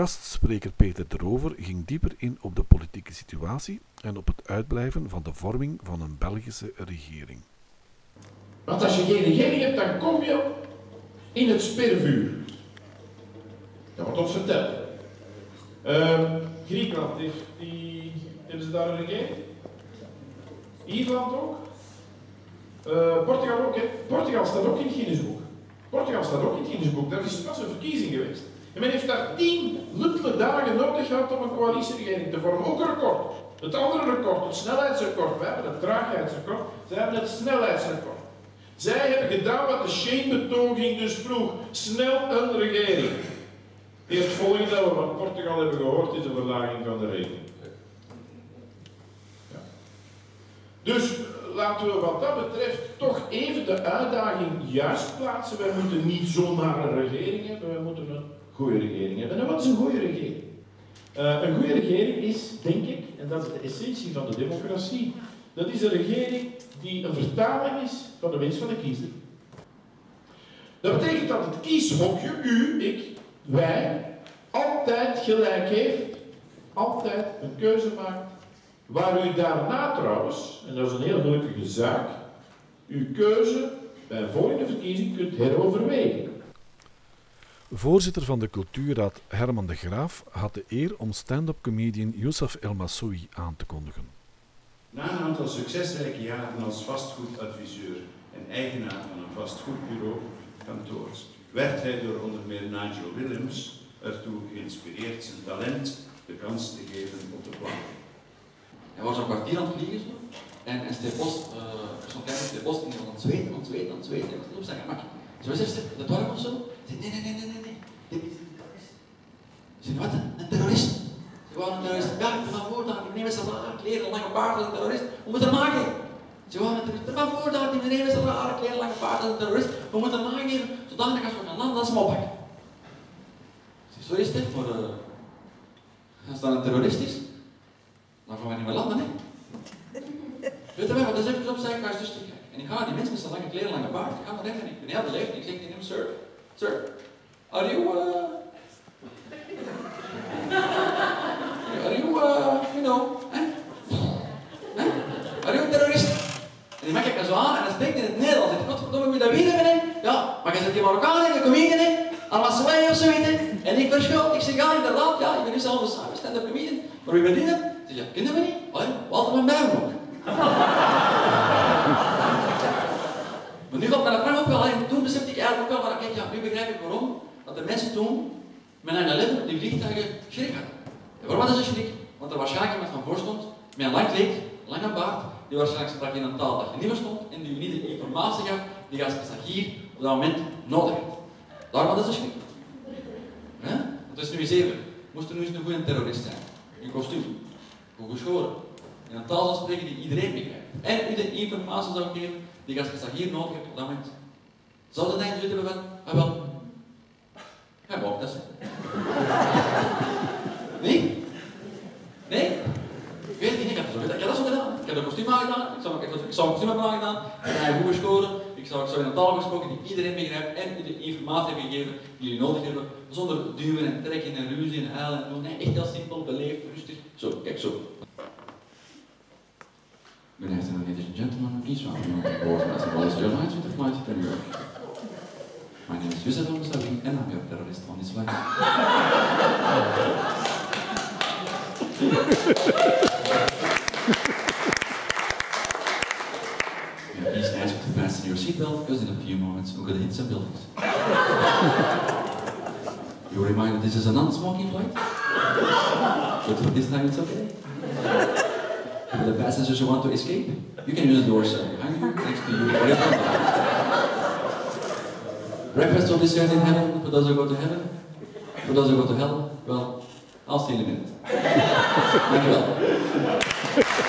gastspreker Peter de Rover ging dieper in op de politieke situatie en op het uitblijven van de vorming van een Belgische regering. Want als je geen regering hebt, dan kom je in het spervuur. Dat wordt ons verteld. Griekenland, hebben ze daar een regering? Ierland ook? Portugal ook, hè? Portugal staat ook in het Guinnessboek. Daar is pas een verkiezing geweest. En men heeft daar 10 luttele dagen nodig gehad om een coalitieregering te vormen. Ook een record. Het andere record, het snelheidsrecord. Wij hebben het traagheidsrecord. Zij hebben het snelheidsrecord. Zij hebben gedaan wat de Shane-betoging dus vroeg. Snel een regering. Eerst volgende dat we van Portugal hebben gehoord is de verlaging van de rekening. Ja. Dus laten we wat dat betreft toch even de uitdaging juist plaatsen. Wij moeten niet zomaar een regering hebben, wij moeten een goede regering hebben. En wat is een goede regering? Een goede regering is, denk ik, en dat is de essentie van de democratie, dat is een regering die een vertaling is van de wens van de kiezer. Dat betekent dat het kieshokje, u, ik, wij, altijd gelijk heeft, altijd een keuze maakt, waar u daarna trouwens, en dat is een heel gelukkige zaak, uw keuze bij een volgende verkiezing kunt heroverwegen. Voorzitter van de cultuurraad Herman de Graaf had de eer om stand-up comedian Youssef El Massoui aan te kondigen. Na een aantal succesrijke jaren als vastgoedadviseur en eigenaar van een vastgoedbureau kantoor, werd hij door onder meer Nigel Williams ertoe geïnspireerd zijn talent de kans te geven op de plank. Hij was een kwartier aan het vliegen zo, en Steve Post, zo'n kleine Steve Post, en aan het zweten, hij was niet op zijn gemak. Zo is er de dorp of zo. Hij zei, nee, dit is een terrorist. Hij zei, wat? Een terrorist? Ze waren een terrorist. Ja, ik ga voortaan, die nemen ze rare kleren, lange baard, een terrorist. We moeten hem aangeven. Ze waren een terrorist. Ik ga voortaan, die nemen ze rare kleren, lange baard, een terrorist. We moeten hem aangeven, zodanig als we gaan landen, dat ze hem oppakken. Ik zei, sorry Stef, maar als dat een terrorist is, dan gaan we niet meer landen, hè. Weet je wel, wat is even op zijn kast dus te kijken. En ik ga die mensen met zijn lange kleren, lange baard, ik ga naar rechts en ik ben heel beleefd en ik zeg tegen hem, sir, are you, you know, are you a terrorist? En die maakt me zo aan en dan spreekt in het Nederlands. Ik godverdomme, moet je dat weten, hè? Ja, maar je zet die Marokkaan in, je comedian, hè? Al-Massoui of zoiets, hè? En ik verschil, ik zeg, ja, inderdaad, ja, ik ben nu zelf een stand-up comedian. Maar wie ben je dan? Ik zeg, ja, kennen we niet? Allee, Walter van Bijmen ook. Maar nu gaat mijn vraag ook wel, en toen besefte ik eigenlijk ook wel, maar kijk, ja, nu begrijp ik waarom dat de mensen toen met 9/11 die vliegtuigen schrik hadden. En waarom hadden ze schrik? Want er waarschijnlijk iemand van voor stond, met een lang kleed, lange baard, die waarschijnlijk sprak in een taal dat je niet verstond en die niet de informatie gaf die je als passagier op dat moment nodig had. Daarom hadden ze schrik. Ja? Want het is nu eens even, moest er nu eens een goede terrorist zijn, in kostuum, goed geschoren, in een taal zou spreken die iedereen begrijpt. En u de informatie zou geven die je als passagier nodig hebt op dat moment. Zou dat dan gezegd hebben van, ah wel, hij mag dat zijn. Nee? Nee? Ik weet het niet, ik heb dat zo gedaan. Ik heb een kostuum aangedaan, ik zou een kostuum hebben aangedaan, en hij goed geschoren, ik zou in een taal gesproken die iedereen begrijpt en u de informatie hebben gegeven die jullie nodig hebben, zonder duwen en trekken en ruzie en huilen en doen. Nee, echt heel simpel, beleefd, rustig. Zo, kijk zo. Good afternoon, ladies and gentlemen. Please welcome on board Western Airlines with the flight to New York. My name is Youssef El Massoui and I'm your terrorist on this flight. Please ask to fasten your seatbelt because in a few moments we're going to hit some buildings. You remind that this is a non-smoking flight? But for this time it's okay. For the passengers who want to escape, you can use the doors behind you, next to you, or in front of you. Breakfast will be served in heaven for those who go to heaven. For those who go to hell, well, I'll see you in a minute. Thank you well.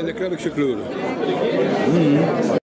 in de kerkse kleuren.